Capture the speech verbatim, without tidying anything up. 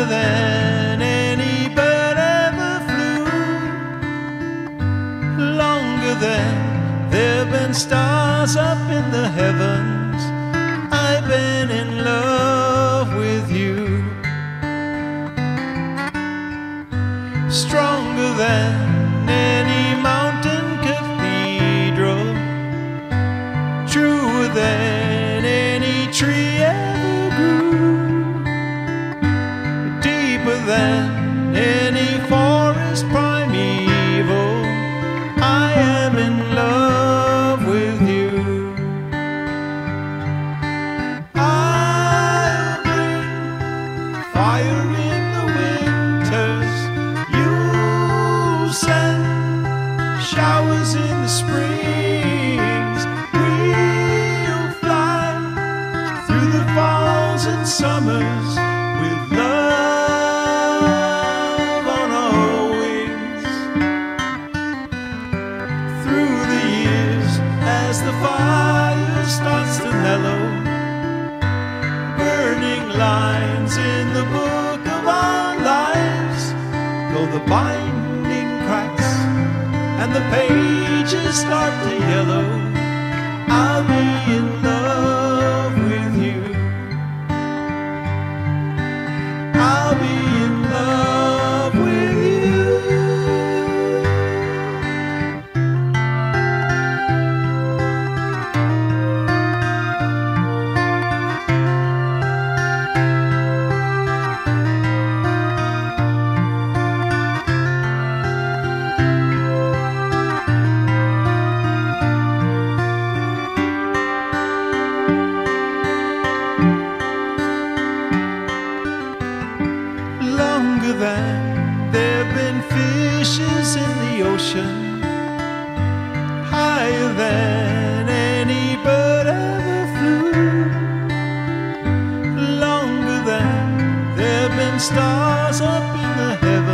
than any bird ever flew, longer than there've been stars up in the heavens. I've been in love with you. Stronger than any mountain cathedral, truer than any tree ever grew, deeper than any forest primeval. I am in love with you. I'll bring fire in the winters, you'll send showers in the springs. We'll fly through the falls and summers with love on our wings. Through the years, as the fire starts to mellow, burning lines in the book of our lives, though the binding cracks and the pages start to yellow, I'll be in love with you. I'll be in love with you. Longer than there've been fishes in the ocean, higher than any bird ever flew, longer than there've been stars up in the heavens.